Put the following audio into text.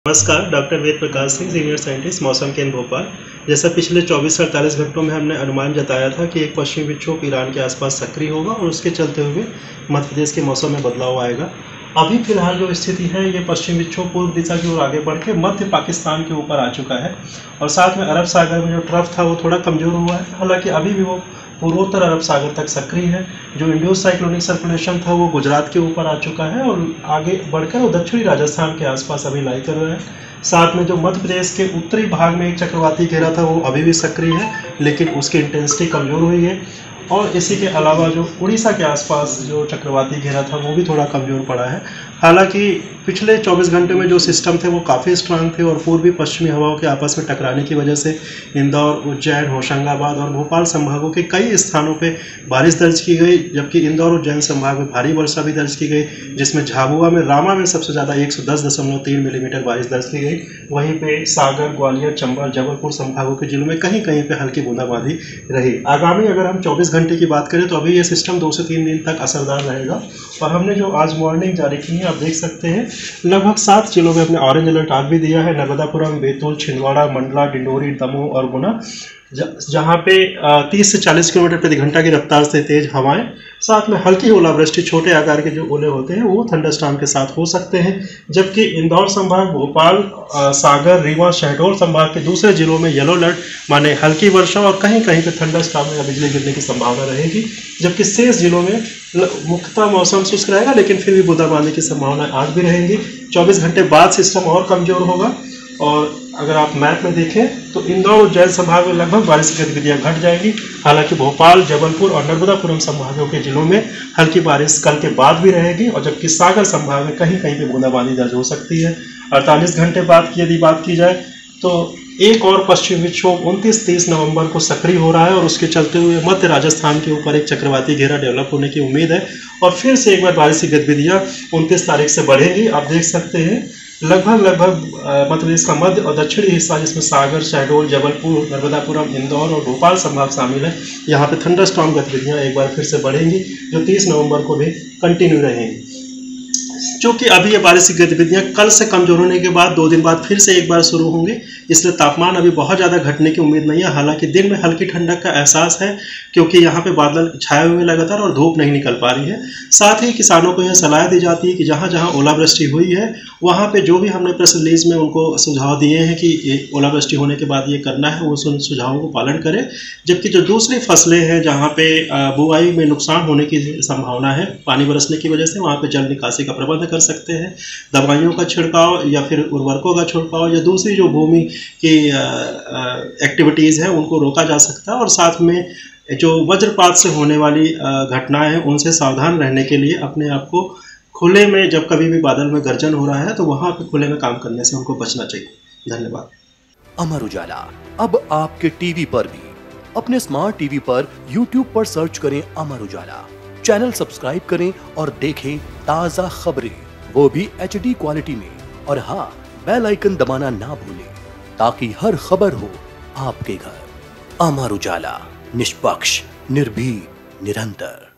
नमस्कार, doctor Ved Prakash Singh, senior scientist, मौसम केंद्र भोपाल। जैसा पिछले 24 से 48 घंटों में हमने अनुमान जताया था कि एक पश्चिमी विक्षोभ ईरान के आसपास सक्रिय होगा और उसके चलते हुए मध्य प्रदेश के मौसम में बदलाव आएगा। अभी फिलहाल जो स्थिति है, ये पश्चिमी विक्षोभ पूर्व दिशा की ओर आगे बढ़ के मध्य पाकिस्तान के ऊपर आ चुका है और साथ में अरब सागर में जो ट्रफ था वो थोड़ा कमज़ोर हुआ है। हालांकि अभी भी वो पूर्वोत्तर अरब सागर तक सक्रिय है। जो इंडो साइक्लोनिक सर्कुलेशन था वो गुजरात के ऊपर आ चुका है और आगे बढ़कर वो दक्षिणी राजस्थान के आसपास अभी लाई कर रहा है। साथ में जो मध्य प्रदेश के उत्तरी भाग में एक चक्रवाती घेरा था वो अभी भी सक्रिय है, लेकिन उसकी इंटेंसिटी कमज़ोर हुई है। और इसी के अलावा जो उड़ीसा के आसपास जो चक्रवाती घेरा था वो भी थोड़ा कमज़ोर पड़ा है। हालांकि पिछले 24 घंटे में जो सिस्टम थे वो काफ़ी स्ट्रांग थे और पूर्वी पश्चिमी हवाओं के आपस में टकराने की वजह से इंदौर, उज्जैन, होशंगाबाद और भोपाल संभागों के कई स्थानों पे बारिश दर्ज की गई, जबकि इंदौर, उज्जैन संभाग में भारी वर्षा भी दर्ज की गई, जिसमें झाबुआ में, रामा में सबसे ज़्यादा 110.3 मिलीमीटर बारिश दर्ज की गई। वहीं पे सागर, ग्वालियर, चंबल, जबलपुर संभागों के जिलों में कहीं कहीं पे हल्की बूंदाबांदी रही। आगामी अगर हम 24 घंटे की बात करें तो अभी ये सिस्टम 2 से 3 दिन तक असरदार रहेगा। और हमने जो आज वार्निंग जारी की है, आप देख सकते हैं लगभग 7 जिलों में अपने ऑरेंज अलर्ट आज भी दिया है। नर्मदापुरम, बैतूल, छिंदवाड़ा, मंडला, डिंडोरी, दमोह और गुना, जहाँ पे 30 से 40 किलोमीटर प्रति घंटा की रफ्तार से तेज हवाएं, साथ में हल्की ओलावृष्टि, छोटे आकार के जो ओले होते हैं वो थंडरस्टॉर्म के साथ हो सकते हैं। जबकि इंदौर संभाग, भोपाल, सागर, रीवा, शहडोल संभाग के दूसरे जिलों में येलो अलर्ट माने हल्की वर्षा और कहीं कहीं पे थंडरस्टॉर्म या बिजली गिरने की संभावना रहेगी। जबकि शेष जिलों में मुख्यतः मौसम शुष्क रहेगा, लेकिन फिर भी बूंदाबांदी की संभावना आज भी रहेंगी। 24 घंटे बाद सिस्टम और कमजोर होगा और अगर आप मैप में देखें तो इंदौर, उज्जैन संभाग में लगभग बारिश की गतिविधियां घट जाएंगी। हालांकि भोपाल, जबलपुर और नर्मदापुरम संभागों के जिलों में हल्की बारिश कल के बाद भी रहेगी और जबकि सागर संभाग में कहीं कहीं पे बूंदाबांदी दर्ज हो सकती है। 48 घंटे बाद की यदि बात की जाए तो एक और पश्चिमी विक्षोभ 29-30 नवंबर को सक्रिय हो रहा है और उसके चलते हुए मध्य राजस्थान के ऊपर एक चक्रवाती घेरा डेवलप होने की उम्मीद है और फिर से एक बार बारिश की गतिविधियां 29 तारीख से बढ़ेंगी। आप देख सकते हैं लगभग मध्य प्रदेश का मध्य और दक्षिणी हिस्सा, जिसमें सागर, शहडोल, जबलपुर, नर्मदापुरम, इंदौर और भोपाल संभाग शामिल है, यहाँ पे थंडरस्टॉर्म गतिविधियां एक बार फिर से बढ़ेंगी जो 30 नवंबर को भी कंटिन्यू रहेंगी। क्योंकि अभी ये बारिश की गतिविधियां कल से कमजोर होने के बाद 2 दिन बाद फिर से एक बार शुरू होंगी, इसलिए तापमान अभी बहुत ज़्यादा घटने की उम्मीद नहीं है। हालांकि दिन में हल्की ठंडक का एहसास है क्योंकि यहाँ पे बादल छाए हुए लगातार और धूप नहीं निकल पा रही है। साथ ही किसानों को यह सलाह दी जाती है कि जहाँ जहाँ ओलावृष्टि हुई है वहाँ पे जो भी हमने प्रेस रिलीज में उनको सुझाव दिए हैं कि ओलावृष्टि होने के बाद ये करना है, वो सुझावों को पालन करें। जबकि जो दूसरी फसलें हैं जहाँ पे बुआई में नुकसान होने की संभावना है पानी बरसने की वजह से, वहाँ पे जल निकासी का प्रबंध कर सकते हैं। दवाइयों का छिड़काव या फिर उर्वरकों का छिड़काव या दूसरी जो भूमि की एक्टिविटीज़ हैं उनको रोका जा सकता है। और साथ में जो वज्रपात से होने वाली घटनाएं हैं उनसे सावधान रहने के लिए अपने आप को खुले में, जब कभी भी बादल में गर्जन हो रहा है तो वहां पे खुले में काम करने से उनको बचना चाहिए। धन्यवाद। अमर उजाला अब आपके टीवी पर भी। अपने स्मार्ट टीवी पर यूट्यूब पर सर्च करें अमर उजाला, चैनल सब्सक्राइब करें और देखें ताजा खबरें, वो भी HD क्वालिटी में। और हाँ, बेल आइकन दबाना ना भूलें ताकि हर खबर हो आपके घर। अमर उजाला, निष्पक्ष, निर्भीक, निरंतर।